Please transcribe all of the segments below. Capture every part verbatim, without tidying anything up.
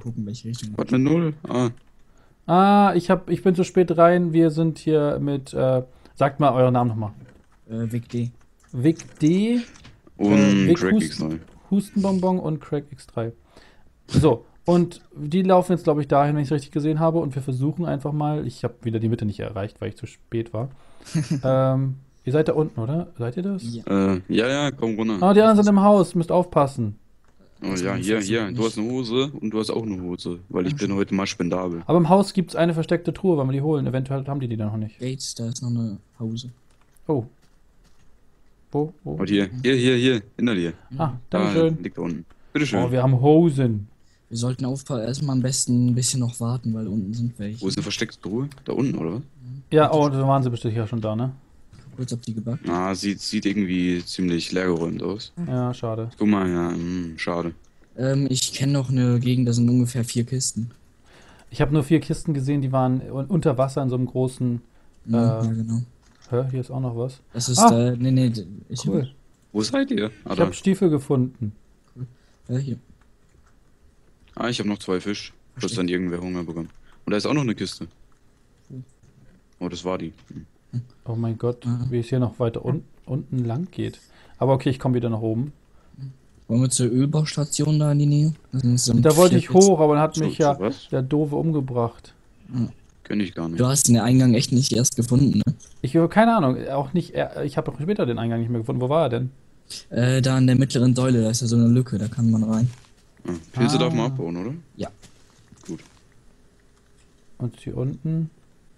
gucken, welche Richtung. Was eine Null? Ah, Ah, ich hab, ich bin zu spät rein. Wir sind hier mit, äh, sagt mal euren Namen nochmal. Äh, Vic D. Vic D, und äh, Vic Crack X Husten, neun. Hustenbonbon und Crack X drei. So, und die laufen jetzt, glaube ich, dahin, wenn ich es richtig gesehen habe. Und wir versuchen einfach mal, ich habe wieder die Mitte nicht erreicht, weil ich zu spät war. ähm, ihr seid da unten, oder? Seid ihr das? Ja. Äh, ja, ja, komm runter. Ah, die anderen sind im Haus, müsst aufpassen. Oh, ja, hier, hier, du hast eine Hose und du hast auch eine Hose, weil ich bin heute mal spendabel. Aber im Haus gibt es eine versteckte Truhe, wenn wir die holen. Eventuell haben die die dann noch nicht. Gates, da ist noch eine Hause. Oh. Wo? Wo? Und hier, hier, hier, hier, hinter dir. Ah, Da dankeschön. liegt da unten. Bitteschön. Oh, wir haben Hosen. Wir sollten aufpassen, erstmal am besten ein bisschen noch warten, weil unten sind welche. Wo ist eine versteckte Truhe? Da unten, oder was? Ja, oh, da waren sie bestimmt ja schon da, ne? Kurz ob die gebackt. Ah, sieht, sieht irgendwie ziemlich leergeräumt aus. Ja, schade. Guck mal, ja, hm, schade. Ähm, ich kenne noch eine Gegend, da sind ungefähr vier Kisten. Ich habe nur vier Kisten gesehen, die waren un- unter Wasser in so einem großen. Ja, Äh, ja, genau. Hä, hier ist auch noch was. Das ist, Ah! äh, nee, nee, d- ich, Cool. Wo seid ihr? Ah, Ich da. habe Stiefel gefunden. ja, hier. Ah, ich habe noch zwei Fisch. Plus dann irgendwer Hunger bekommen. Und da ist auch noch eine Kiste. Oh, das war die. Hm. Oh mein Gott, Aha. wie es hier noch weiter un unten lang geht. Aber okay, ich komme wieder nach oben. Wollen wir zur Ölbaustation da in die Nähe? Das sind so Da wollte vier ich hoch, aber dann hat So, mich so ja was? der Doofe umgebracht. Kenn ich gar nicht. Du hast den Eingang echt nicht erst gefunden, ne? Ich habe keine Ahnung, auch nicht. er- Ich habe auch später den Eingang nicht mehr gefunden. Wo war er denn? Äh, da an der mittleren Säule, da ist ja so eine Lücke, da kann man rein. Ah, Pilze Ah. darf man abbauen, oder? Ja. Gut. Und hier unten?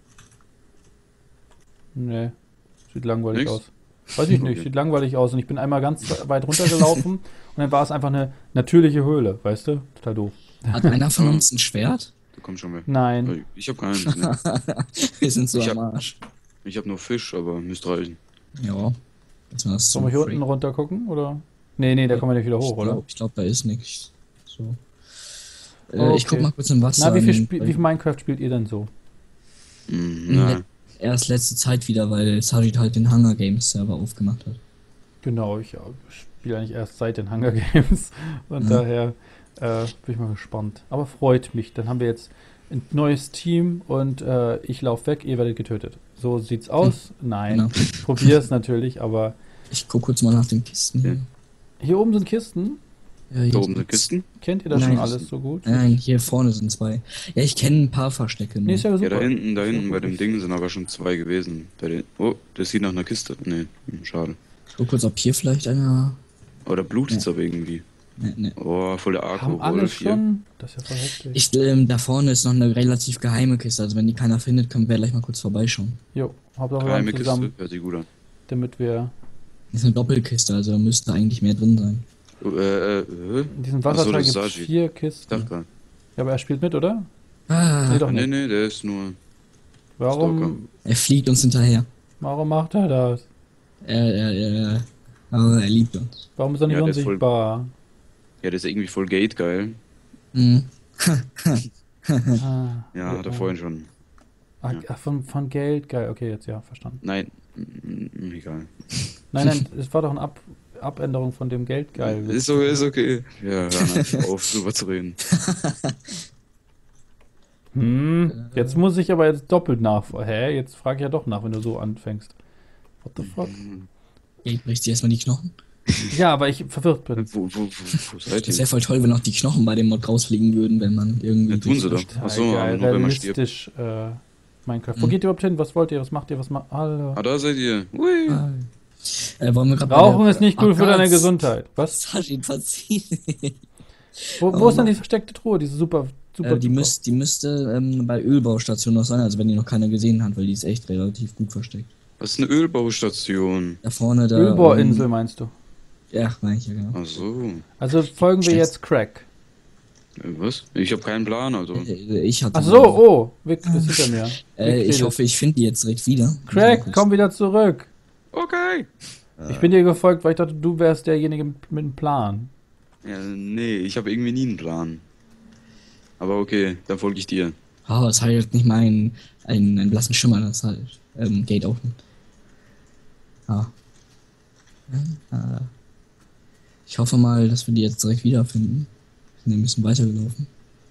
Nee, sieht langweilig Nix? aus. Weiß ich nicht, Okay. sieht langweilig aus. Und ich bin einmal ganz weit runtergelaufen und dann war es einfach eine natürliche Höhle, weißt du? Total doof. Hat einer von uns ein Schwert? Da kommt schon mehr. Nein. Ich habe keins. Ne? Wir sind so Ich am hab- Arsch. Ich habe nur Fisch, aber müsste reichen. Ja. Dass man das Sollen wir hier unten runter gucken, oder? Nee, nee, da kommen wir nicht wieder hoch, ich oder? glaub, ich glaube, da ist nichts. So. Äh, Okay. Ich guck mal kurz im Wasser. Na, wie viel, an den- Spiel, wie viel Minecraft spielt ihr denn so? Hm, Mhm. na, Erst letzte Zeit wieder, weil Sajid halt den Hunger Games Server aufgemacht hat. Genau, ich äh, spiele eigentlich erst seit den Hunger Games. Von Mhm. daher äh, bin ich mal gespannt. Aber freut mich. Dann haben wir jetzt ein neues Team und äh, ich laufe weg, ihr werdet getötet. So sieht's aus. Nein, Genau. ich probiere es natürlich, aber Ich guck kurz mal nach den Kisten. Ja. Hier. hier oben sind Kisten. Ja, hier da oben ist- sind Kisten. Kennt ihr das Nein, schon das alles so gut? Nein, hier vorne sind zwei. Ja, ich kenne ein paar Verstecke. Nee, ist ja super. Ja, da hinten, da Ist ja hinten bei gut. dem Ding sind aber schon zwei gewesen. Bei den, oh, das sieht nach einer Kiste. Nee, hm, schade. Ich guck kurz, ob hier vielleicht einer. Aber da blutet's Ja. aber irgendwie. Ne, ne. Oh, voll der Haben alle Arco-Wolf hier. schon? Das ist ja voll heftig. Ich, ähm, da vorne ist noch eine relativ geheime Kiste. Also wenn die keiner findet, können wir gleich mal kurz vorbeischauen. Jo, Hauptsache wir Geheime waren zusammen, Kiste, hört sich gut an. damit wir Das ist eine Doppelkiste, also da müsste eigentlich mehr drin sein. Oh, äh, äh, äh. in diesem Ach so, Wasserteil das gibt es Sajid. vier Ich Kisten. dachte gerade. Ja, aber er spielt mit, oder? Ah, Nee, doch Nee, nicht. nee, der ist nur. Warum, er fliegt uns hinterher. warum macht er das? Er, er, er, aber er liebt uns. Warum ist er nicht Ja, der ist voll- unsichtbar? Ja, der ist irgendwie voll Gate-geil. Mhm. Ah, Ja, hat er vorhin schon. Ah, ja. ach, von, von Geld, geil, okay, jetzt ja, verstanden. Nein, mm, mm, egal. Nein, nein, es war doch eine Ab Abänderung von dem Geld, geil. Ist so, ist okay. Ja, hör einfach auf, drüber zu reden. Hm, jetzt muss ich aber jetzt doppelt nach. Hä? Jetzt frage ich ja doch nach, wenn du so anfängst. What the fuck? Geht bricht sie erstmal die Knochen. Ja, aber ich verwirrt bin. Wo, wo, wo, wo seid Das ihr? wäre voll toll, wenn auch die Knochen bei dem Mod rausfliegen würden, wenn man irgendwie. Ja, tun sie doch. Total Achso, aber geil, nur wenn man stirbt. realistisch äh, Minecraft. Wo Mhm. geht ihr überhaupt hin? Was wollt ihr? Was macht ihr? Was macht. Hallo. Ah, da seid ihr. Ui. Ah. Äh, wollen wir grad bei Rauchen der- ist nicht gut Ah, für deine Gott. Gesundheit. Was? Sajid, verzieh dich. Wo, wo Oh ist denn Mann. die versteckte Truhe? Diese super, super. Äh, die, müsst, die müsste ähm, bei Ölbaustation noch sein, also wenn die noch keiner gesehen hat, weil die ist echt relativ gut versteckt. Was ist eine Ölbaustation? Da vorne da. Ölbohrinsel ähm, meinst du? Ja, meine ich ja, genau. Ach so. Also folgen wir Stimmt. jetzt Crack. Äh, Was? Ich habe keinen Plan, also. Äh, Ich hatte. Ach so, oh, Vic ist hinter mir. Äh, Vic ich redet. hoffe, ich finde die jetzt direkt wieder. Crack, komm wieder zurück. Okay. Ich bin dir gefolgt, weil ich dachte, du wärst derjenige mit mit dem Plan. Ja, nee, ich habe irgendwie nie einen Plan. Aber okay, dann folge ich dir. Oh, das hat jetzt nicht mal einen, einen, einen blassen Schimmer, das halt ähm, Gate offen. Ah. Ja, äh, ich hoffe mal, dass wir die jetzt direkt wiederfinden. Wir sind ein bisschen weitergelaufen.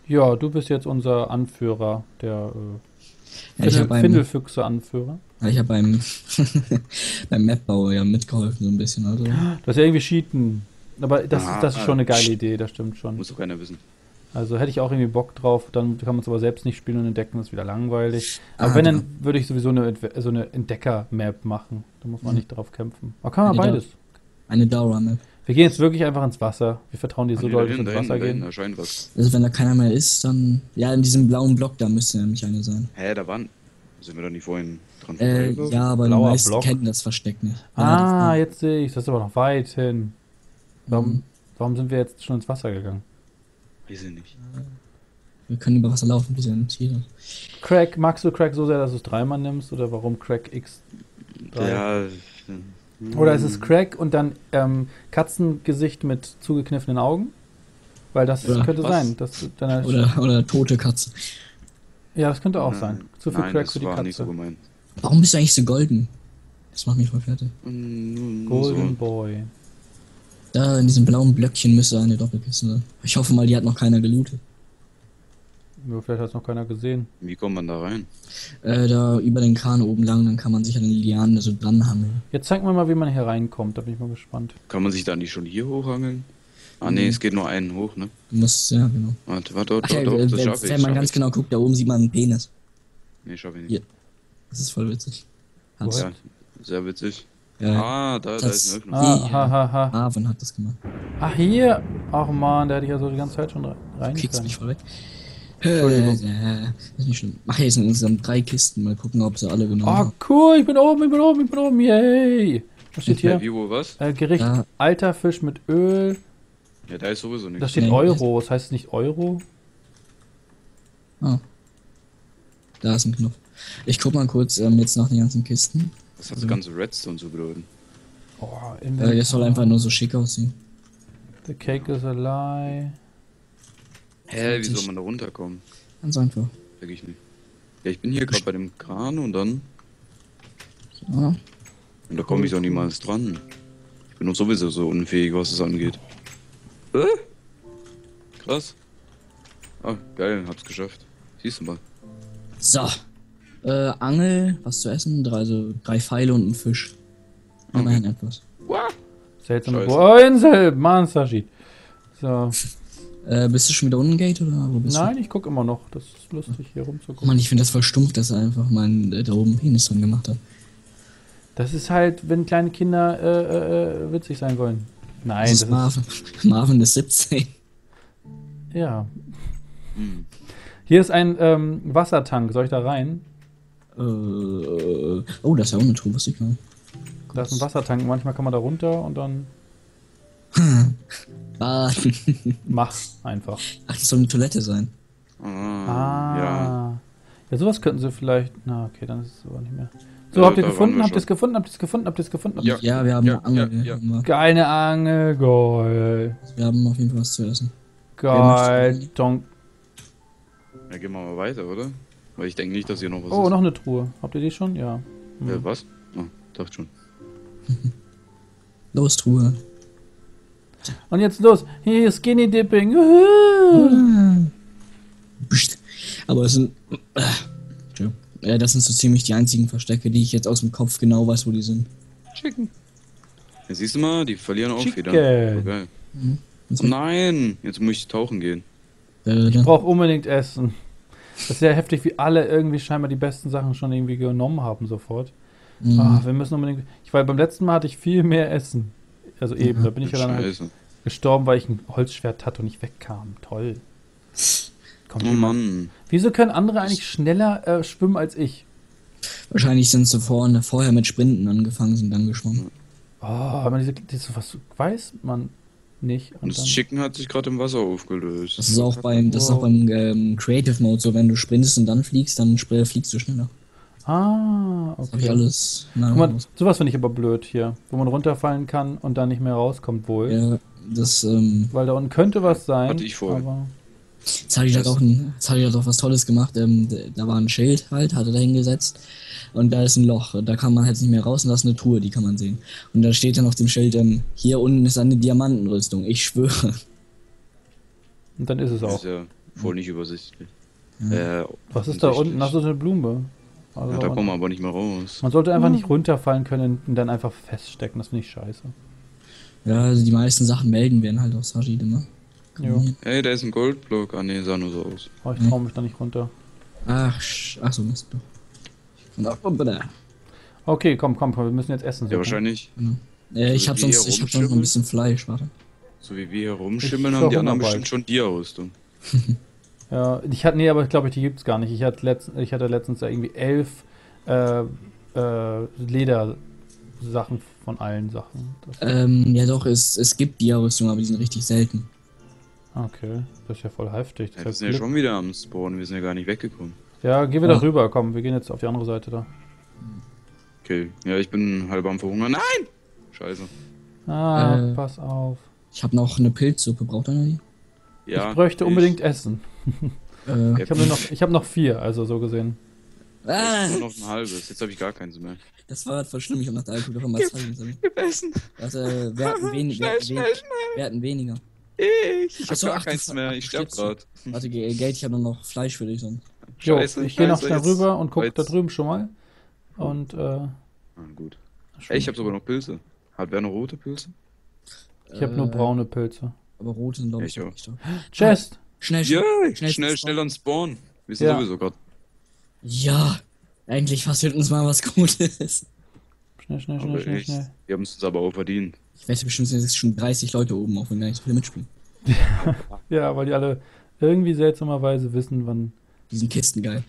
Ja, du bist jetzt unser Anführer, der äh, Ja, ich Findel- hab einen- Findelfüchse-Anführer. Ja, ich habe beim, beim Mapbau ja mitgeholfen, so ein bisschen. Also, Das ist ja irgendwie Cheaten. Aber das, Ah, ist, das ist ah, schon eine geile sch- Idee, das stimmt schon. Muss doch keiner wissen. Also hätte ich auch irgendwie Bock drauf, dann kann man es aber selbst nicht spielen und entdecken, das ist wieder langweilig. Aber Ah, wenn, genau. dann würde ich sowieso eine, Entwe- so eine Entdecker-Map machen. Da muss man Mhm. nicht darauf kämpfen. Aber kann man Eine beides. eine Daura-Map. Wir gehen jetzt wirklich einfach ins Wasser. Wir vertrauen dir so Ah, nee, doll, da dass wir hinten, ins da Wasser hinten, da hinten, gehen. da scheint was. Also wenn da keiner mehr ist, dann... Ja, in diesem blauen Block, da müsste nämlich eine sein. Hä, da waren. Sind wir doch nicht vorhin dran Äh, vorbeigelaufen? ja, aber die Blauer meisten Block. kennen das Versteck nicht. Ah, Ja, jetzt sehe ich. Das ist aber noch weit hin. Warum, Mhm. warum sind wir jetzt schon ins Wasser gegangen? Weiß ich nicht. Wir können über Wasser laufen, wir sind Tiere. Crack, magst du Crack so sehr, dass du es dreimal nimmst? Oder warum Crack X drei? Ja. Oder ist es Crack und dann ähm, Katzengesicht mit zugekniffenen Augen? Weil das Oder könnte was? sein. Dass du dann Oder, oder tote Katze. ja, das könnte auch Nein, sein. Zu viel nein, Crack das für die war nicht so Katze. gemeint. Warum bist du eigentlich so golden? Das macht mich voll fertig. Mm, nur Golden so. Boy. Da in diesem blauen Blöckchen müsste eine Doppelkiste sein. Ich hoffe mal, die hat noch keiner gelootet. Ja, vielleicht hat es noch keiner gesehen. Wie kommt man da rein? Äh, da über den Kran oben lang, dann kann man sich an den Lianen so dranhangeln. Jetzt zeig mir mal, wie man hier reinkommt. Da bin ich mal gespannt. Kann man sich da nicht schon hier hochhangeln? Ah nee, Mhm. es geht nur einen hoch, ne? Du musst, ja, genau. Warte, warte, warte, Ach ja, warte, wenn, das schaffe ich. wenn man schaff ganz ich. genau guckt, da oben sieht man einen Penis. Nee, schaffe ich nicht. Hier. Das ist voll witzig. Hat's. Ja, sehr witzig. Ja. Ah, da, da Das- ist eine Öffnung. Ah, Hier. ha, ha, ha. Marvin hat das gemacht. Ach, hier. Ach man, da hätte ich ja so die ganze Zeit schon re- rein Du kriegst können. mich voll weg. Entschuldigung. Äh, ist nicht schlimm. Ach, hier sind insgesamt drei Kisten. Mal gucken, ob sie alle genommen Oh, haben. cool. Ich bin oben, ich bin oben, ich bin oben. Yay. Was steht Ja, hier? wie, wo, was? Äh, Gericht Ja. alter Fisch mit Öl. Ja, da ist sowieso Da nichts. steht Nee. Euro. Das heißt nicht Euro. Ah. Da ist ein Knopf. Ich guck mal kurz ähm, jetzt nach den ganzen Kisten. Was hat das ganze Redstone zu bedeuten? Oh, Äh, das soll einfach nur so schick aussehen. The cake is a lie. Hä, wie soll man da runterkommen? Ganz einfach. Sag ich nicht. Ja, ich bin hier gerade bei dem Kran und dann. Ja. Und da komme ich doch niemals dran. Ich bin doch sowieso so unfähig, was es angeht. Äh? Krass. Ah, geil, hab's geschafft. Siehst du mal. So. Äh, Angel, was zu essen, drei, also drei Pfeile und ein Fisch. Immerhin etwas. Seltsame Scheiße. Bo- Oh, Insel. Monster Sheet. So. Äh, bist du schon wieder unten, Gate, oder wo bist Nein, ich gucke immer noch. Das ist lustig, hier du? Oh rumzugucken. Mann, ich finde das voll stumpf, dass er einfach mal äh, da oben Penis drin gemacht hat. Das ist halt, wenn kleine Kinder äh, äh, äh, witzig sein wollen. Nein, Das das ist Marvin. Marvin ist siebzehn. ist. Ja. Hm. Hier ist ein ähm, Wassertank. Soll ich da rein? Äh, oh, das ist ja auch eine Truhe, was ich gar nicht. Da ist ein Wassertank. Manchmal kann man da runter und dann Baden. mach einfach. Ah, Ach, das soll eine Toilette sein. Ah, Ah. ja. Ja, sowas könnten sie vielleicht. Na, okay, dann ist es aber nicht mehr. So, Ja, habt ihr da waren gefunden? wir Habt ihr es schon. gefunden? Habt ihr es gefunden? Habt ihr es gefunden? Habt Ja. ihr's- Ja, wir haben Ja, eine Angel. ja, wir ja. haben- Geile Angel, geil. Wir haben auf jeden Fall was zu essen. Geil. möchte- Donk. Ja, gehen wir mal weiter, oder? Weil ich denke nicht, dass hier noch was Oh, ist. noch eine Truhe. Habt ihr die schon? Ja. Hm. Äh, was? Oh, dachte schon. Los, Truhe. Und jetzt los. Hier, Skinny Dipping. Juhu. Psst. Aber das sind. Äh, Entschuldigung. Ja, das sind so ziemlich die einzigen Verstecke, die ich jetzt aus dem Kopf genau weiß, wo die sind. Chicken. Ja, siehst du mal, die verlieren auch Chicken. wieder. Oh, geil. Mhm. Oh nein, jetzt muss ich tauchen gehen. Äh, Ich dann- brauche unbedingt Essen. Das ist ja heftig, wie alle irgendwie scheinbar die besten Sachen schon irgendwie genommen haben sofort. Mhm. Ah, wir müssen unbedingt. Ich weil beim letzten Mal hatte ich viel mehr Essen. Also eben, da bin ich ja dann halt Scheiße. gestorben, weil ich ein Holzschwert hatte und nicht wegkam. Toll. Kommt Oh jemand- Mann. Wieso können andere eigentlich schneller äh, schwimmen als ich? Wahrscheinlich sind sie vorne, vorher mit Sprinten angefangen, sind dann geschwommen. Oh, aber diese, diese was weiß man nicht. Und Und das dann, Chicken hat sich gerade im Wasser aufgelöst. Das ist auch beim, das ist auch beim ähm, Creative Mode so, wenn du sprintest und dann fliegst, dann sp- fliegst du schneller. ah, Das habe ich okay. alles. Na, Guck mal, sowas finde ich aber blöd hier, wo man runterfallen kann und dann nicht mehr rauskommt wohl. ja, das, ähm, Weil da unten könnte was sein. Hatte ich vorher. Aber jetzt hatte ich halt auch ein, jetzt hatte ich halt auch was Tolles gemacht. Ähm, d- da war ein Schild halt, hatte da hingesetzt. Und da ist ein Loch. Da kann man jetzt nicht mehr raus und da ist eine Truhe, die kann man sehen. Und da steht dann auf dem Schild, ähm, hier unten ist eine Diamantenrüstung. Ich schwöre. und dann ist es Das auch. ist ja, Voll nicht übersichtlich. Ja. Äh, Was ist da unten? Hast du eine Blume? Also ja, da da unten. kommen wir aber nicht mehr raus. Man sollte einfach nicht runterfallen können und dann einfach feststecken. Das finde ich scheiße. Ja, also die meisten Sachen melden werden halt auf Sajid immer. Jo. Ey, da ist ein Goldblock. Ah ne, sah nur so aus. Oh, ich traue mich da nicht runter. Ach, sch- ach so, Mist. Doch. Okay, komm, komm, komm. Wir müssen jetzt essen. Ja, suchen. wahrscheinlich. Äh, ich So hab wie hier sonst, ich hab sonst noch ein rumschimmeln? bisschen Fleisch, warte. So wie wir hier rumschimmeln, Ich haben die anderen verhungere bestimmt schon die Ausrüstung. Ja, ich hatte, nee, aber ich glaube, die gibt's gar nicht. Ich hatte, letzt, ich hatte letztens ja irgendwie elf äh, äh, Ledersachen von allen Sachen. Das, Ähm, ja doch, es, es gibt Dia-Rüstung, aber die sind richtig selten. okay, das ist ja voll heftig. Ja, Das wir ist sind ja ja Glück. schon wieder am Spawn, wir sind ja gar nicht weggekommen. Ja, geh wieder Ja. rüber, komm, wir gehen jetzt auf die andere Seite da. Okay, ja, ich bin halb am Verhungern. Nein! Scheiße. Ah, Äh. pass auf. Ich habe noch eine Pilzsuppe, braucht einer die? Ja, ich bräuchte unbedingt Essen. Äh, Ich habe nur noch, ich habe noch vier, also so gesehen. ah, Nur noch ein halbes, jetzt habe ich gar keins mehr. das war halt voll schlimm, ich hab nach der Alkohol mal zeigen sollen. Gib Essen! Warte, wir hatten, wen, wir, Schnell, hatten schnell, wen, schnell! wir hatten weniger. Ich, ich Ach hab so, gar ach, du keins ver- mehr, ach, ich du sterb stirbst grad. Warte, Ge- Geld, ich habe nur noch Fleisch für dich. Und Jo, Scheiße, ich gehe noch scheiße, schnell jetzt- rüber und guck jetzt- da drüben schon mal. Und, äh. Ah, gut. Ey, ich hab sogar noch Pilze. Hat wer noch rote Pilze? Ich habe nur Äh, braune Pilze. Aber rote sind, glaube ich, Ich auch. nicht so. Chest! Schnell, Ja, schnell, schnell, schnell, schnell an Spawn. Wir sind Ja. sowieso grad. Ja, eigentlich passiert uns mal was Gutes. Schnell, schnell, schnell, Aber schnell, echt, schnell. wir haben es uns aber auch verdient. Ich weiß bestimmt, sind jetzt schon dreißig Leute oben, auch wenn gar nicht so viele mitspielen. Ja, weil die alle irgendwie seltsamerweise wissen, wann. Die sind Kisten geil.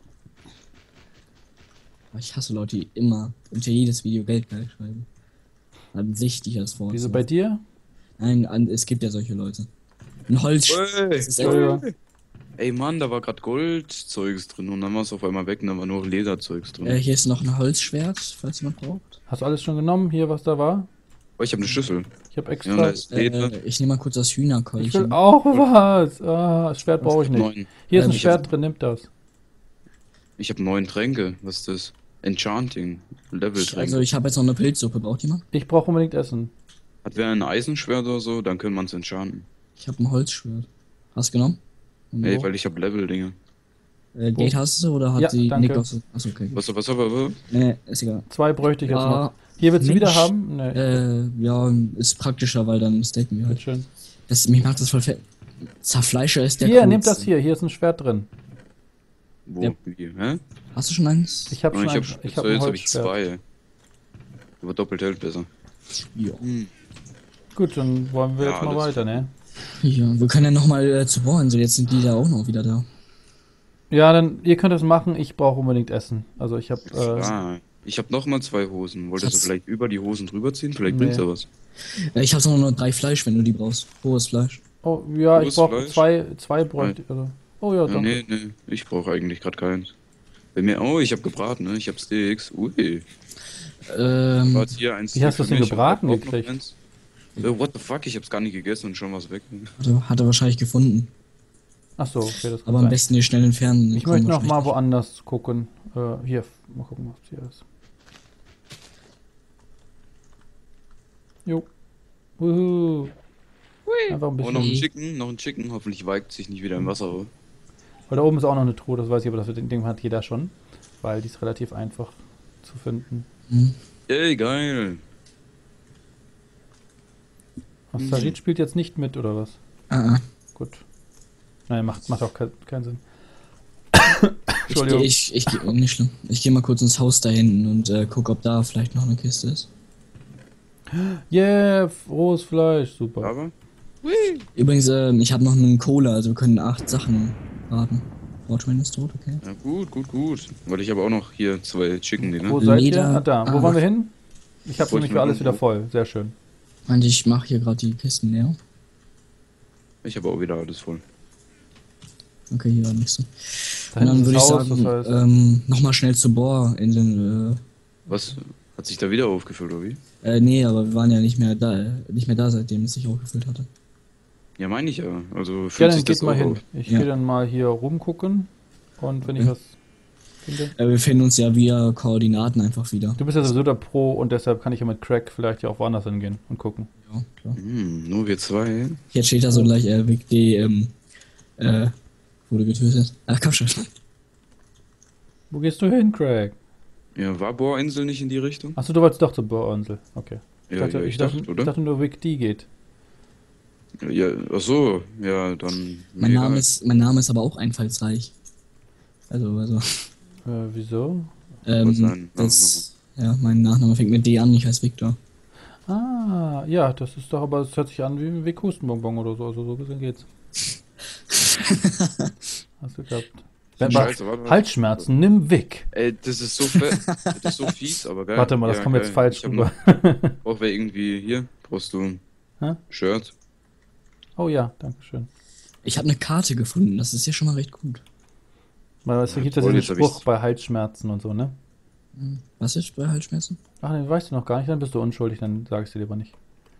Aber ich hasse Leute, die immer unter jedes Video Geld geil schreiben. An sich, die das vor. Wieso bei dir? Nein, an, es gibt ja solche Leute. Ein Holz. Ey, Das ist echt, Entschuldigung. ey Mann, da war grad Goldzeugs drin und dann war es auf einmal weg und dann war nur Lederzeugs drin. äh, hier ist noch ein Holzschwert, falls jemand braucht. Hast du alles schon genommen, hier, was da war? Oh, ich habe eine Schüssel. Ich habe Ja, extra. da ist Leder. Äh, ich nehme mal kurz das ich will Hühnerkeulchen. auch was. Ah, das Schwert brauche ich nicht. Neun. Hier ist Ähm, ein ich Schwert hab- drin, nimmt das. Ich habe neun Tränke. Was ist das? Enchanting. Level-Tränke. Also ich habe jetzt noch eine Pilzsuppe, braucht jemand? Ich brauche unbedingt Essen. Hat wer ein Eisenschwert oder so, dann können wir es enchanten. Ich habe ein Holzschwert. Hast du genommen? Und Ey, wo? weil ich habe Level-Dinge. äh, Gate hast du oder hat Ja, die danke. Niklas? Achso, okay. Was, was, was, was? Nee, nee, ist egal. Zwei bräuchte ich jetzt noch. Ja, Hier willst du Mensch. wieder haben? Nee. äh, ja, ist praktischer, weil dann stacken wir halt. Bitteschön. Das, mich macht das voll fett. Zerfleischer ist der Hier, coolste. nimm das hier. Hier ist ein Schwert drin. Wo? Ja. Wie? Hä? Hast du schon eins? Ich habe Oh, schon ich ein, hab, ich so, hab ein jetzt habe ich Holzschwert. zwei. Aber doppelt hält besser. Ja. Gut, dann wollen wir Ja, jetzt mal alles weiter, ne? Ja, wir können ja nochmal äh, zu bohren, so jetzt sind die da auch noch wieder da. Ja, dann, ihr könnt das machen. Ich brauche unbedingt Essen. Also ich habe, äh, Ah, ich habe noch mal zwei Hosen. Wolltest du Schatz. vielleicht über die Hosen drüber ziehen? Vielleicht Nee. bringt's ja was. Äh, ich habe noch nur drei Fleisch, wenn du die brauchst. Rohes Fleisch. oh, ja, ich Rohes brauche Fleisch? zwei, zwei bräuchte, also. Oh ja, Ja, danke. nee, nee, ich brauche eigentlich gerade keins. Bei mir, oh, ich habe gebraten, ne? Ich habe Steaks. Ui. Ähm, War jetzt hier eins Wie hast für du's denn mich, gebraten und auch noch gekriegt? eins. Äh, what the fuck, ich hab's gar nicht gegessen und schon was weg. hat, hat er wahrscheinlich gefunden. Ach so, okay, das kann Aber am sein. besten hier schnell entfernen. Ich Kommen möchte noch mal wahrscheinlich woanders gucken. Äh, hier, mal gucken, was hier ist. Jo. Wuhu. Einfach ein Oh, noch bisschen. ein Chicken, noch ein Chicken. Hoffentlich weigt sich nicht wieder im Wasser. Oder? Weil da oben ist auch noch eine Truhe, das weiß ich, aber das Ding hat jeder schon. Weil die ist relativ einfach zu finden. nicht. Hm. Ey, geil. Ach, Mhm. Sajid spielt jetzt nicht mit, oder was? Ah, ah. Gut. Nein, macht, macht auch kein, keinen Sinn. Ich, geh- Entschuldigung. ich, ich, geh- nicht schlimm. Ich gehe mal kurz ins Haus da hinten und äh, guck, ob da vielleicht noch eine Kiste ist. Yeah, rohes Fleisch, super. Aber? Übrigens, äh, ich habe noch einen Cola, also wir können acht Sachen braten. Fortune ist tot, okay. Ja, gut, gut, gut. Weil ich habe auch noch hier zwei Chicken, die, Wo ne? seid Leder- ihr? Ah, da. Wo ah. wollen wir hin? Ich habe Wollte nämlich ich für alles mal wieder gucken. voll. Sehr schön. Und ich mache hier gerade die Kisten leer. Ich habe auch wieder alles voll. Okay, hier war nichts. so. Da Und dann hinten würde ich ist Haus, sagen, das heißt- ähm, nochmal schnell zur Bohrinseln. Was? Hat sich da wieder aufgefüllt, oder wie? Äh, äh, nee, aber wir waren ja nicht mehr da, äh, nicht mehr da, seitdem es sich aufgefüllt hatte. Ja, meine ich ja. Also Ja, fühlt dann sich das geht mal auch hin. auf. Ich Ja. gehe dann mal hier rumgucken. Und wenn ich Okay. was finde. Äh, wir finden uns ja via Koordinaten einfach wieder. Du bist ja sowieso der Pro und deshalb kann ich ja mit Crack vielleicht ja auch woanders hingehen und gucken. Ja, klar. Hm, nur wir zwei. Jetzt steht da so gleich, äh, W G, ähm, äh, Wurde getötet. Ach, komm schon. Wo gehst du hin, Craig? Ja, war Bohrinsel nicht in die Richtung? Achso, du wolltest doch zur Bohrinsel. Okay. Ich Ja, dachte, ja, ich ich dachte, dachte, ich oder? dachte nur, Vic D geht. Ja, ach so, ja, dann. Mein mir Name egal. ist, mein Name ist aber auch einfallsreich. Also, also. Äh, wieso? Ähm, sein das, ja, mein Nachname fängt mit D an, ich heiße Victor. Ah, ja, das ist doch, aber es hört sich an wie ein Vic Hustenbonbon oder so. Also so gesehen geht's. Hast du gehabt. Wenn, Scheiße, warte, warte. Halsschmerzen, nimm Vic. Ey, das ist so fe- das ist so fies, aber geil. Warte mal, das Ja, kommt jetzt geil. falsch Ich hab rüber. noch- Braucht wer irgendwie hier? Brauchst du ein Hä? Shirt? Oh ja, danke schön. Ich habe eine Karte gefunden, das ist ja schon mal recht gut. Weil es Ja, gibt ja toll, diesen jetzt hab ich's. Spruch bei Halsschmerzen und so, ne? Was ist bei Halsschmerzen? Ach, den weißt du noch gar nicht, dann bist du unschuldig, dann sag ich dir lieber nicht.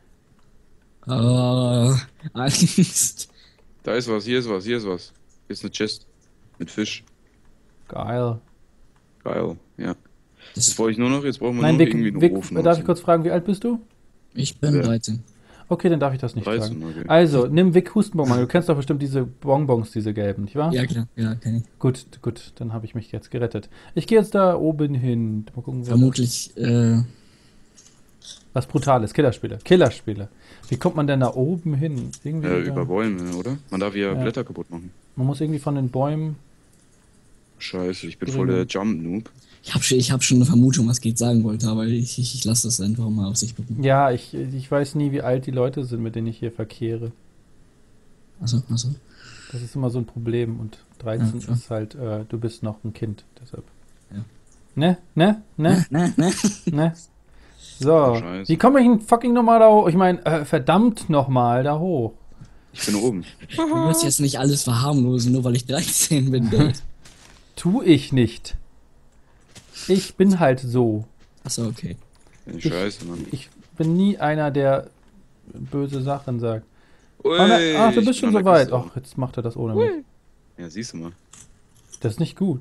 Oh, Angst. Da ist was, hier ist was, hier ist was. Hier ist eine Chest. Mit Fisch. Geil. Geil, ja. Das Das wollte ich nur noch, jetzt brauchen wir Nein, nur noch Vic, irgendwie einen Vic, Ofen. darf oder ich so. kurz fragen, wie alt bist du? Ich bin Ja. dreizehn. Okay, dann darf ich das nicht dreizehn, fragen. okay. Also, nimm Vic Hustenbonbon. Du kennst doch bestimmt diese Bonbons, diese gelben, nicht wahr? Ja, klar, ja, kenn ich. Gut, gut, dann habe ich mich jetzt gerettet. Ich gehe jetzt da oben hin. Mal gucken, wo Vermutlich, äh, was Brutales. Killerspiele. Killerspiele. Wie kommt man denn da oben hin? Irgendwie Ja, da- über Bäume, oder? Man darf ja, Ja. Blätter kaputt machen. man muss irgendwie von den Bäumen. Scheiße, ich bin Grün. voll der Jump-Noob. ich habe schon, ich hab schon eine Vermutung, was Geht sagen wollte, aber ich, ich, ich lasse das einfach mal auf sich beruhen. Ja, ich, ich weiß nie, wie alt die Leute sind, mit denen ich hier verkehre. Achso, achso. Das ist immer so ein Problem. Und dreizehn Ja, klar. ist halt, äh, du bist noch ein Kind. Deshalb. Ja. Ne? Ne? Ne? Ne, ne. Ne? So, Scheiße. wie komme ich denn fucking nochmal da hoch? Ich meine, äh, verdammt nochmal da hoch. Ich bin oben. Du musst jetzt nicht alles verharmlosen, nur weil ich dreizehn bin. Dave. Tu ich nicht. Ich bin halt so. Achso, okay. Ja, Scheiße, Mann. Ich bin nie einer, der böse Sachen sagt. Ui, Oh, na, ach, du ich bist bin schon an so der weit. Kiste. Ach, jetzt macht er das ohne mich. Ja, siehst du mal. Das ist nicht gut.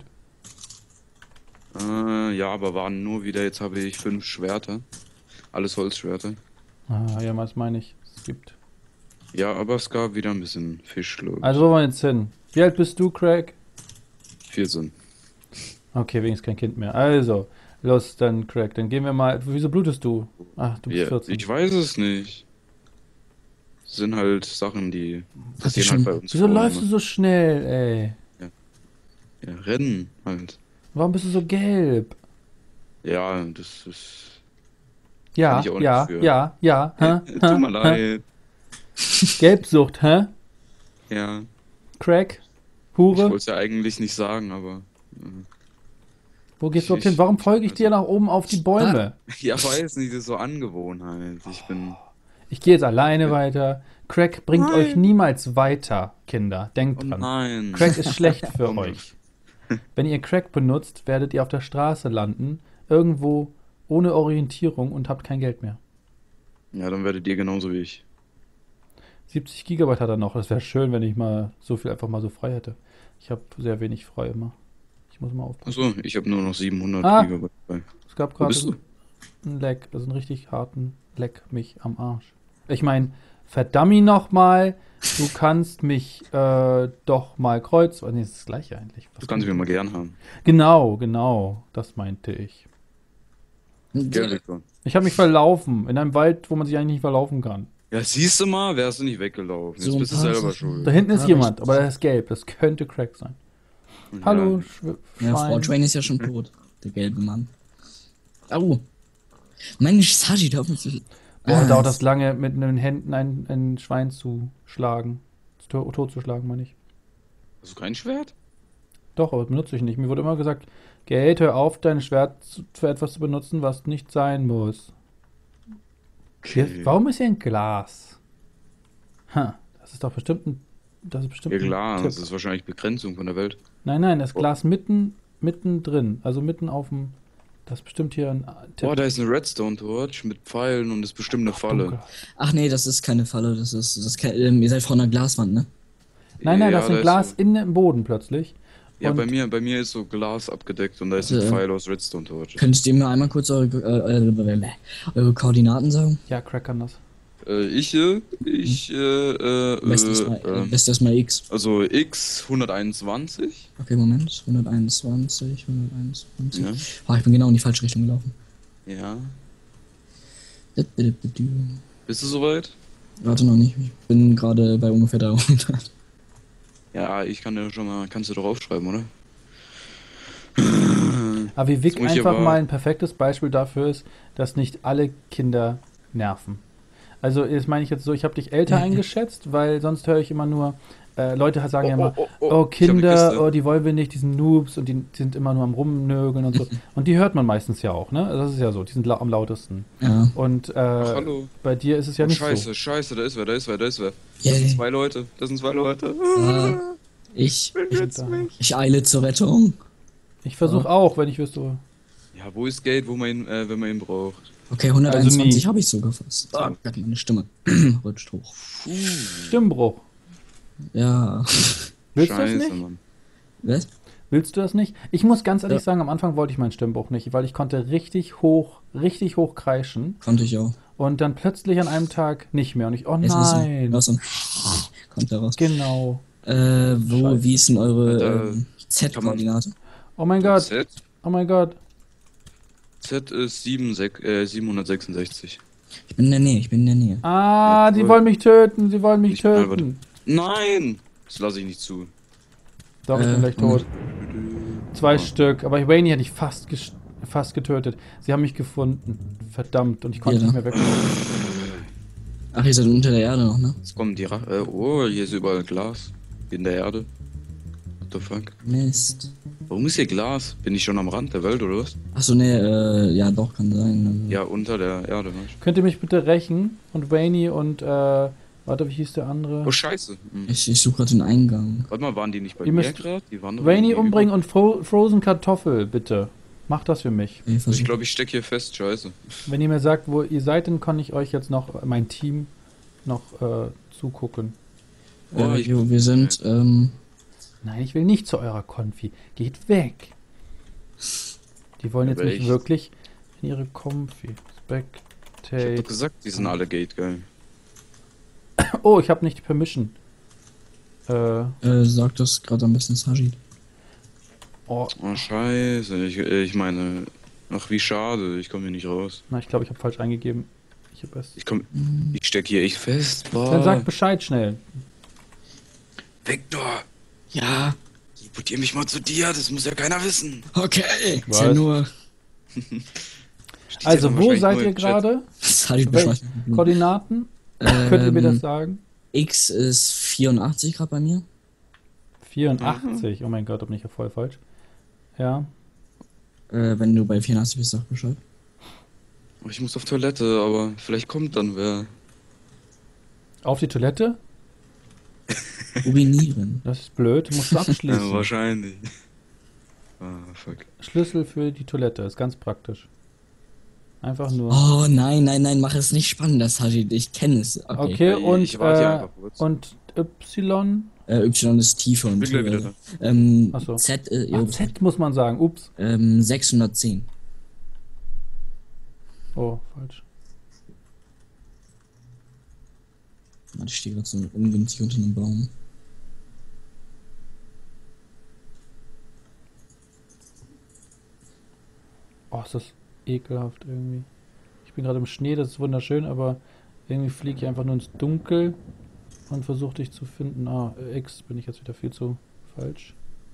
Äh, ja, aber waren nur wieder, jetzt habe ich fünf Schwerter. Alles Holzschwerter. Ah, ja, was meine ich? Es gibt. Ja, aber es gab wieder ein bisschen Fisch, glaube ich. Also, wo wollen wir jetzt hin? Wie alt bist du, Craig? vierzehn. Okay, wenigstens kein Kind mehr. Also, los, dann, Craig. Dann gehen wir mal. Wieso blutest du? Ach, du bist Ja, vierzehn. ich weiß es nicht. Das sind halt Sachen, die Hast du passieren schon, halt bei uns. Wieso Frauen läufst du immer. so schnell, ey? Ja, rennen halt. Warum bist du so gelb? Ja, das ist... Ja, Kann ich auch ja, nicht für. ja, ja, hä? Tut mir hä? leid. Gelbsucht, hä? Ja, Crack? ich Hure? wollte es ja eigentlich nicht sagen, aber... äh, Wo gehst du überhaupt ich- hin? Warum folge ich dir nach oben auf die Bäume? Ja, weiß nicht, das ist so Angewohnheit. Ich bin... Ich gehe jetzt alleine weiter. Crack bringt Nein. euch niemals weiter, Kinder. Denkt Oh dran. nein. Crack ist schlecht für Komm. euch. Wenn ihr Crack benutzt, werdet ihr auf der Straße landen, irgendwo ohne Orientierung und habt kein Geld mehr. Ja, dann werdet ihr genauso wie ich. siebzig Gigabyte hat er noch. Das wäre schön, wenn ich mal so viel einfach mal so frei hätte. Ich habe sehr wenig frei immer. Ich muss mal aufpassen. Achso, ich habe nur noch siebenhundert Ah. Gigabyte bei. Es gab Wo gerade bist du? einen Leck, also einen richtig harten Leck mich am Arsch. Ich meine, verdammi nochmal, du kannst mich äh, doch mal kreuzen. Nee, das ist das gleiche eigentlich. Was Das kannst du mir mal gern haben. Genau, genau, das meinte ich. Gell, Victor? Ich habe mich verlaufen in einem Wald, wo man sich eigentlich nicht verlaufen kann. Ja, siehst du mal, wärst du nicht weggelaufen. Jetzt So ein bist du paar selber Sachen. schuld. Da hinten ist Ja, jemand, ich- aber der ist gelb. Das könnte Crack sein. Hallo, Schw Ja, Schwein. Fortrain ist ja schon tot. Der gelbe Mann. Au. Mensch, Saji, da muss ich. Boah, Ah, dauert das lange, mit den Händen ein, ein Schwein zu schlagen. To tot zu schlagen, meine ich. Hast du kein Schwert? Doch, aber benutze ich nicht. Mir wurde immer gesagt, Geld, hör auf, dein Schwert zu- für etwas zu benutzen, was nicht sein muss. Hier, warum ist hier ein Glas? Ha, das ist doch bestimmt ein. Das ist bestimmt Ja, ein klar, Tipp. das ist wahrscheinlich Begrenzung von der Welt. Nein, nein, das Glas mitten, mitten drin. Also mitten auf dem. Das ist bestimmt hier ein Tipp. Boah, da ist eine Redstone-Torch mit Pfeilen und ist bestimmt eine Falle. Dunkel. Ach nee, das ist keine Falle. Das ist. Das kann, ähm, ihr seid vor einer Glaswand, ne? Nein, nein, Ja, das ist ein da Glas so, in dem Boden plötzlich. Ja, und- bei mir, bei mir ist so Glas abgedeckt und da ist Also, ein Pfeil aus Redstone-Torch. Könnt ihr mir einmal kurz eure, äh, eure, eure Koordinaten sagen? Ja, Crack kann das. Äh, ich, äh, ich, äh, äh, Lässt erstmal äh, äh, lässt erstmal X. also X hunderteinundzwanzig. Okay, Moment. hunderteinundzwanzig, hunderteinundzwanzig. Ja. Oh, ich bin genau in die falsche Richtung gelaufen. Ja. Warte Bist du soweit? noch nicht. Ich bin gerade bei ungefähr dreihundert. Ja, ich kann ja schon mal, kannst du doch aufschreiben, oder? Aber wie Vic Jetzt muss ich einfach aber- mal ein perfektes Beispiel dafür ist, dass nicht alle Kinder nerven. Also, das meine ich jetzt so, ich habe dich älter eingeschätzt, weil sonst höre ich immer nur, äh, Leute sagen ja immer, oh, ich hab die Kinder, Kiste. oh, die wollen wir nicht, die sind Noobs und die sind immer nur am Rumnörgeln und so. Und die hört man meistens ja auch, ne? Das ist ja so, die sind lau am lautesten. Ja. Und äh, Ach, hallo. bei dir ist es ja Oh, nicht scheiße, so. scheiße, da ist wer, da ist wer, da ist wer. Das Yay. sind zwei Leute, das sind zwei Leute. Äh, ich, Beschützt da. mich. ich eile zur Rettung. Ich versuche auch, wenn ich wüsste. Ja, wo ist Geld, wo man ihn, äh, wenn man ihn braucht? Okay, hunderteinundzwanzig Also nie. habe ich sogar fast. Oh Gott, meine Stimme rutscht hoch. Stimmbruch. Ja. Willst du das Scheiße, nicht? Mann. Was? Willst du das nicht? Ich muss ganz ehrlich Ja. sagen, am Anfang wollte ich meinen Stimmbruch nicht, weil ich konnte richtig hoch, richtig hoch kreischen Konnte ich auch. und dann plötzlich an einem Tag nicht mehr. Und ich, oh Jetzt ist so, nein. ja, so ein kommt da raus. Genau. Äh, wo, Scheiße. wie ist denn eure Äh, ähm, Z-Koordinate? Oh mein Gott. Z? Oh mein Gott. Z ist sieben, sech- äh, siebenhundertsechsundsechzig. Ich bin in der Nähe, ich bin in der Nähe. Ah, Ja, die cool. wollen mich töten, sie wollen mich Ich bin einfach- töten. Nein! Das lasse ich nicht zu. Doch, ich Äh, bin gleich tot. Zwei Oh. Stück, aber Wayne hätte ich fast, ges- fast getötet. Sie haben mich gefunden. Verdammt, und ich konnte Ja. nicht mehr weg. Ach, ihr seid unter der Erde noch, ne? Jetzt kommen die Ra äh, Oh, hier ist überall Glas. In der Erde. What the fuck? Mist. Warum ist hier Glas? Bin ich schon am Rand der Welt oder was? Achso, ne, äh, ja doch, kann sein. Ja, unter der Erde. Weißt Könnt ihr mich bitte rächen? Und Wayne und, äh, warte, wie hieß der andere? du? Oh, scheiße. Hm. Ich, ich suche gerade den Eingang. Warte mal, waren die nicht bei Ihr mir müsst gerade? Die waren doch Wayne irgendwie umbringen und Fro Frozen Kartoffel, bitte. Macht das für mich. Ich, über- versuch- Ich glaube, ich stecke hier fest. Scheiße. Wenn ihr mir sagt, wo ihr seid, dann kann ich euch jetzt noch, mein Team, noch äh, zugucken. Oh, äh, ich- jo, wir sind, ähm, Nein, ich will nicht zu eurer Konfi. Geht weg. Die wollen jetzt Aber nicht echt? wirklich in ihre Konfi. Ich hab Spectate. doch gesagt, die sind alle Gate, geil. Oh, ich habe nicht die Permission. Äh, äh, sagt das gerade am besten Sajid. oh, Oh, scheiße. Ich, äh, ich meine, ach, wie schade. Ich komme hier nicht raus. na, ich glaube, ich habe falsch eingegeben. Ich habe es. Ich komm, ich stecke hier echt fest. Boah. Dann sag Bescheid schnell. Victor, Ja, teleportier mich mal zu dir. Das muss ja keiner wissen. okay. Ist Was? ja nur Steht Also, ja dann wo wahrscheinlich seid nur ihr im Chat. gerade? Sajid Wel- bescheuert. Koordinaten? Könnt ihr mir das sagen? X ist vierundachtzig gerade bei mir. vierundachtzig. Oh mein Gott, da bin ich ja voll falsch. Ja. Äh, wenn du bei vierundachtzig bist, sag Bescheid. Oh, ich muss auf Toilette, aber vielleicht kommt dann wer. Auf die Toilette? Urinieren. Das ist blöd. Du musst Ja, abschließen. wahrscheinlich. Ah, fuck. Schlüssel für die Toilette. Ist ganz praktisch. Einfach nur. Oh nein, nein, nein, mach es nicht spannender, Sajid. Ich kenne es. Okay. Okay, Ey, und, ich warte hier äh, einfach kurz. und Y? Äh, y ist tiefer und Bin gleich wieder höher. da. Ähm, Ach so. Z, äh, Ach, jo, Z muss man sagen. Ups. ähm, sechshundertzehn. Oh, falsch. Mann, ich stehe gerade so ungünstig unter einem Baum. Oh, ist das ekelhaft irgendwie. Ich bin gerade im Schnee, das ist wunderschön, aber irgendwie fliege ich einfach nur ins Dunkel und versuche dich zu finden. Ah, äh, X bin ich jetzt wieder viel zu falsch.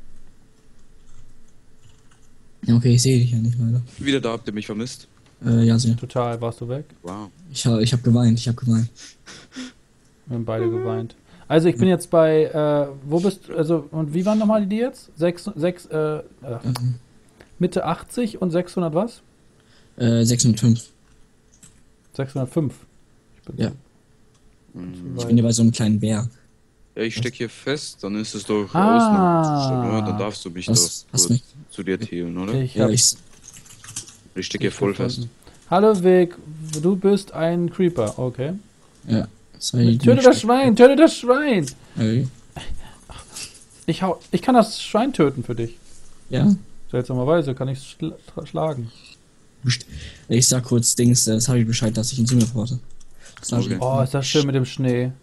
Ja, okay, ich sehe dich ja nicht weiter. Wieder da, habt ihr mich vermisst? Äh, ja, sehr. Total, warst du weg? Wow. Ich, ha- ich habe geweint, ich habe geweint. Wir haben beide geweint. Also ich bin jetzt bei, äh, wo bist du, also, und wie waren nochmal die jetzt? Sechs, sechs, äh, äh, Ähm, Mitte achtzig und sechshundert was? äh, sechshundertfünf. sechshundertfünf. Ich bin Ja. Hm. zu Ich weit. bin hier bei so einem kleinen Berg. Ja, ich steck hier fest, dann ist es doch Ah. Ausnahmezustand, oder? Dann darfst du mich Was- doch hast kurz mich- zu dir zählen, oder? Ich Ja, hab ich, Ich steck hier dich voll gefunden. fest. Hallo Vic, du bist ein Creeper, okay. ja. Sajid, Töte du- das Schwein, töte das Schwein! Ey. Ich, hau, ich kann das Schwein töten für dich. Ja. Seltsamerweise kann ich es schla schlagen. Best- Ich sag kurz Dings, äh, Sajid Bescheid, dass ich ihn zu mir brauche. Sagi. Okay. Oh, ist das schön mit dem Schnee.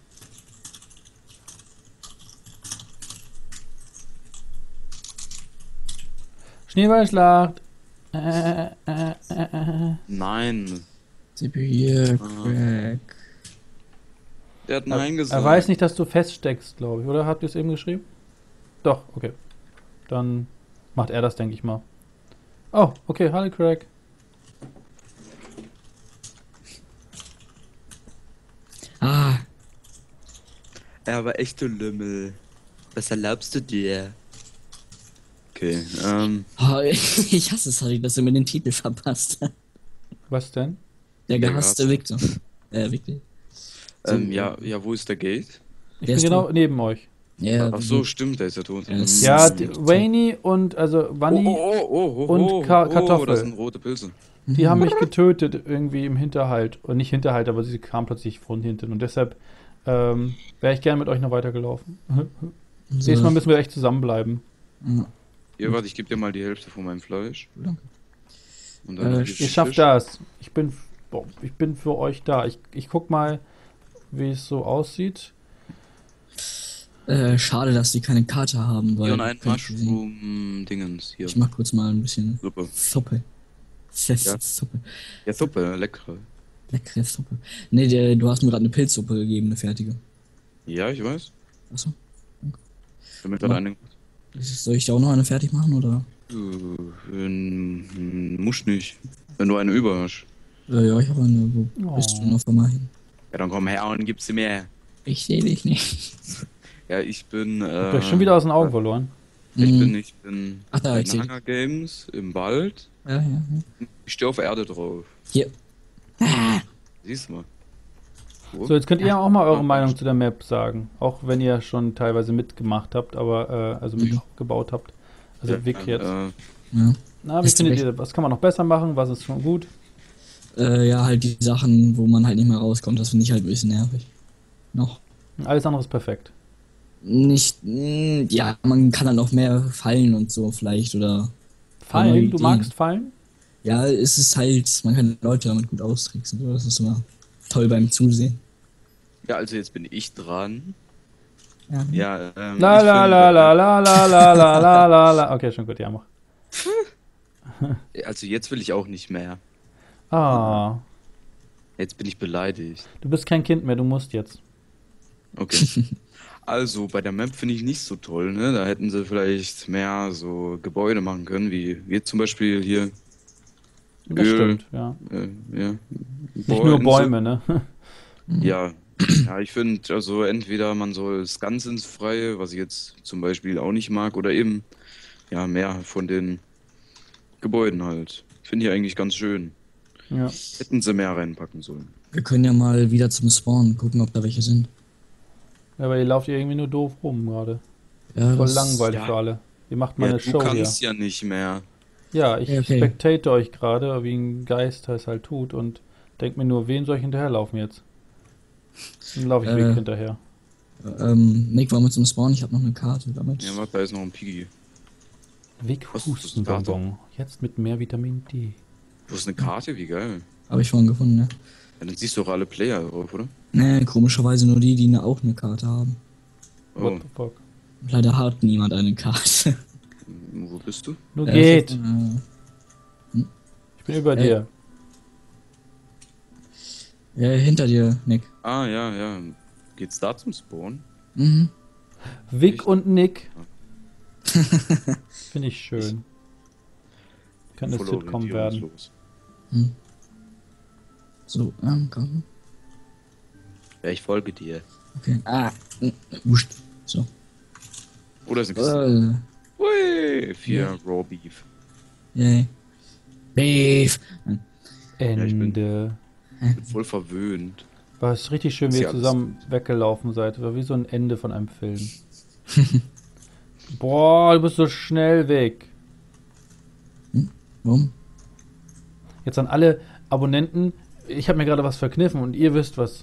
Schneeballschlacht. Äh, äh, äh, äh. Nein. C P U hier, Ah. Crack. Der hat Er, Nein gesagt. er weiß nicht, dass du feststeckst, glaube ich. Oder habt ihr es eben geschrieben? Doch, okay. Dann macht er das, denke ich mal. Oh, okay, hallo Craig. Ah, Er war echte Lümmel. Was erlaubst du dir? Okay, ähm. oh, ich hasse es, Harry, dass du mir den Titel verpasst. Was denn? Der Der gehasste Victor. Äh, Victor. So, ähm ja, ja, wo ist der Gate? Ich Der bin ist genau tot. neben euch. Ja, Ach so, stimmt, der ist ja tot. Ja, das- Ja, ist die, tot. Wayne und also Oh, Bunny, oh, oh, oh, oh, und oh, Ka- oh, Kartoffel. das sind rote Pilze. die haben mich getötet irgendwie im Hinterhalt. Und nicht Hinterhalt, aber sie kamen plötzlich von hinten. Und deshalb ähm, wäre ich gerne mit euch noch weitergelaufen. so, Nächstes Mal müssen wir echt zusammenbleiben. ja. Ja, warte, ich gebe dir mal die Hälfte von meinem Fleisch. Danke. Und Äh, dann ihr gebe ich Ihr den schafft Fisch. das. Ich bin, boah, ich bin für euch da. Ich, ich guck mal, wie es so aussieht. Äh, schade, dass die keine Karte haben, weil. Hier und ein kann ich sehen. Mushroom-Dingens hier. Ich mach kurz mal ein bisschen Suppe. Suppe. Fest Ja. Suppe. Ja, Suppe, lecker. Leckere Suppe. Nee, der, du hast mir gerade eine Pilzsuppe gegeben, eine fertige. Ja, ich weiß. Achso. Damit dann eine. Soll ich da auch noch eine fertig machen, oder? Äh, ähm, muss nicht. Wenn du eine über hast. Äh, ja, ich habe eine. Wo Oh. bist du noch mal hin? Ja, dann komm her und gib sie mir. Ich sehe dich nicht. Ja, ich bin. Habt Äh, ihr euch schon wieder aus den Augen verloren? Ich Mhm. bin, ich bin Ach, da, bei ich seh dich. Hunger Games im Wald. Ja, ja, ja. Ich stehe auf Erde drauf. Hier. Ah, Siehst du mal. Wo? So, jetzt könnt ihr auch mal eure Ja. Meinung zu der Map sagen. Auch wenn ihr schon teilweise mitgemacht habt, aber äh, also Mhm. mitgebaut habt. Also Ja, Vic jetzt. Äh, ja. Na, wie Ist findet recht. ihr, was kann man noch besser machen? Was ist schon gut? Äh, ja, halt die Sachen, wo man halt nicht mehr rauskommt, das finde ich halt ein bisschen nervig. Noch. Alles andere ist perfekt. Nicht, mh, ja, man kann dann noch mehr fallen und so vielleicht, oder. Fallen? neue Du Ideen. magst Fallen? Ja, es ist halt, man kann Leute damit gut austricksen, so, das ist immer toll beim Zusehen. ja, also jetzt bin ich dran. Ja. Ja, ähm. La ich la find, la la la la la la la la la. Okay, schon gut, ja, mach. äh, Also jetzt will ich auch nicht mehr. Ah, Jetzt bin ich beleidigt. du bist kein Kind mehr, du musst jetzt. Okay. Also, bei der Map finde ich nicht so toll, ne? Da hätten sie vielleicht mehr so Gebäude machen können, wie wir zum Beispiel hier. Das Öl. stimmt, ja. Äh, ja. Nicht nur Bäume, ne? Ja, ja, ich finde, also entweder man soll es ganz ins Freie, was ich jetzt zum Beispiel auch nicht mag, oder eben, ja, mehr von den Gebäuden halt. Finde ich eigentlich ganz schön. Ja. Hätten sie mehr reinpacken sollen. Wir können ja mal wieder zum Spawn gucken, ob da welche sind. Ja, aber ihr lauft ja irgendwie nur doof rum gerade. Ja, Voll das- langweilig ja. für alle. Ihr macht mal Ja, eine du Show hier. kannst ja nicht mehr. Ja, ich Ja, okay. spectate euch gerade, wie ein Geist es halt tut und denk mir nur, wen soll ich hinterherlaufen jetzt? Dann laufe ich Äh. Weg hinterher. Ähm, Nick, wollen wir zum Spawn? Ich habe noch eine Karte damit. Ja, warte, da ist noch ein Piggy. Weg Was ist das, Hustenbonbon. Jetzt mit mehr Vitamin D. Du hast eine Karte, wie geil. Habe ich vorhin gefunden, ne? Ja, dann siehst du doch alle Player drauf, oder? Nee, komischerweise nur die, die ne, auch eine Karte haben. Oh, What the fuck? Leider hat niemand eine Karte. wo bist du? Nur Äh, geht. Äh, Ich bin über äh. dir. ja, hinter dir, Nick. Ah, ja, ja. Geht's da zum Spawn? Mhm. Vic echt? und Nick. Finde ich schön. Kann eine Voll Sitcom werden. orientierungslos. Hm. So, ähm, komm. Ja, ich folge dir. Okay. Ah, mm, wurscht. So. Oder ist eine Kiste? Äh, Ui, vier Ja. Raw Beef. yay. Beef. ich bin- Ende. Ich bin voll verwöhnt. War es richtig schön, wie Ist ihr ja zusammen weggelaufen seid. War wie so ein Ende von einem Film. Boah, du bist so schnell weg. Warum? Jetzt an alle Abonnenten. Ich habe mir gerade was verkniffen und ihr wisst was.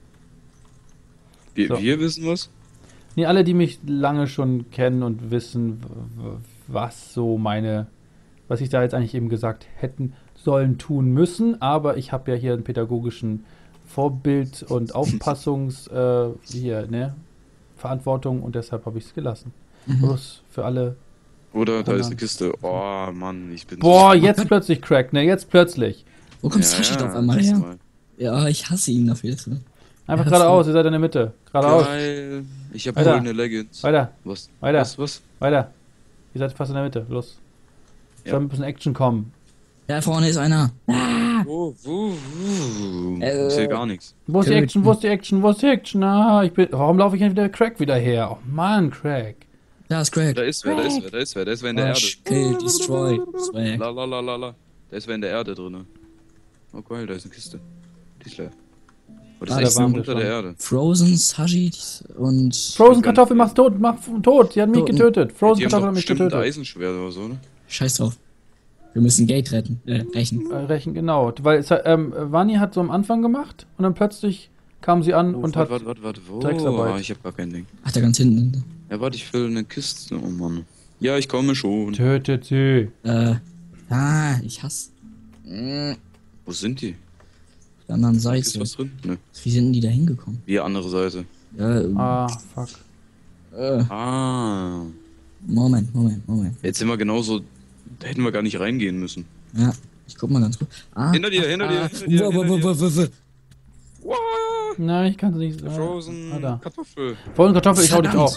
Wir, So. wir wissen was? Nee, alle, die mich lange schon kennen und wissen, w- w- was so meine, was ich da jetzt eigentlich eben gesagt hätten sollen, tun müssen. Aber ich habe ja hier einen pädagogischen Vorbild und Aufpassungs äh, hier, ne? Verantwortung und deshalb habe ich es gelassen. Mhm. Bloß für alle. Oder da ist Banane. eine Kiste. Oh Mann, ich bin Boah, so- jetzt plötzlich Crack, ne? Jetzt plötzlich. Wo kommt Ja, Sashi ja, auf einmal nächstes her? Mal. Ja, ich hasse ihn dafür jetzt. Einfach Ja, geradeaus, ihr seid in der Mitte. Geradeaus. Geil. Ich habe Weiter. goldene Leggings. Weiter, Was? Weiter. Was? Was? weiter. Ihr seid fast in der Mitte. Los. Ja. Soll ein bisschen Action kommen. Da vorne ist einer. Wo, wo, wo? Äh, Ich sehe gar nichts. Wo ist die Töten. Action? Wo ist die Action? Wo ist die Action? Ah, ich bin. Warum laufe ich denn wieder Crack wieder her? Oh Mann, Crack. Da ist Craig. Da ist wer, da ist wer, da ist wer, da ist wer in der Erde. Rush, kill, destroy, swag. La la la la la. Da ist wer in der Erde drinne. Oh geil, da ist eine Kiste. Die ist leer. Oh, das Ah, ist da echt so waren wir unter schon. der Erde. Frozen, Sashi und... Frozen Kartoffel macht tot, macht tot. Die hat mich Toten. getötet. Frozen Die haben Kartoffel doch hat mich bestimmt ein getötet. Eisenschwert oder so, ne? Scheiß drauf. Wir müssen Gate retten, äh, rächen. Äh, Rechen, genau. Weil es, hat, ähm, Vani hat so am Anfang gemacht und dann plötzlich kam sie an Oh, und warte, hat. warte, warte, warte, wo? Drecksarbeit. Ah, ich hab gar kein Ding. Ach, da ganz hinten. Ja, warte, ich will eine Kiste. Oh Mann. Ja, ich komme schon. Tötet sie. Äh, ah, ich hasse... Äh, Wo sind die? auf der anderen Ist Seite. was drin? Ne. Wie sind denn die da hingekommen? Wie andere Seite. Ja, äh, Ah, fuck. äh, Ah. Moment, Moment, Moment. Jetzt sind wir genauso. Da hätten wir gar nicht reingehen müssen. Ja, ich guck mal ganz kurz. Ah, Hinter dir, ah, hinter ah, dir, hinter dir, wo, wo, hinter wo, dir. wo, wo, wo. Wow. Nein, ich kann sie nicht. Äh, Frozen ah, da. Kartoffel. Frozen Kartoffel, ich hau dich Verdammt. auch.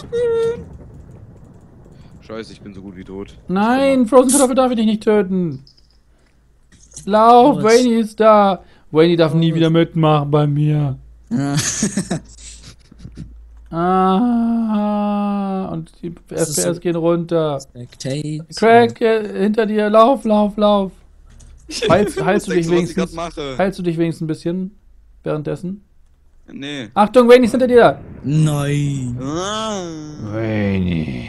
Scheiße, ich bin so gut wie tot. Nein, Frozen Kartoffel darf ich dich nicht töten. Lauf, Was? Wayne ist da. Wayne darf nie wieder mitmachen bei mir. Ah, Ah, und die Das ist F P S so- gehen runter. Spectate. Crack, äh, hinter dir, lauf, lauf, lauf. Heilst, heilst du Was dich denkst du, was ich grad wenigstens? mache? Heilst du dich wenigstens ein bisschen währenddessen? Nee. Achtung, Wayne ist hinter dir. Nein. Ah. Wayne.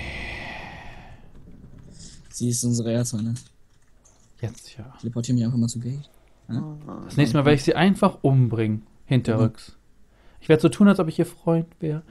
Sie ist unsere Erzfeinde. Jetzt ja. Teleportieren mich einfach mal zu Gate. Das nächste Mal werde ich sie einfach umbringen. Hinterrücks. Ich werde so tun, als ob ich ihr Freund wäre.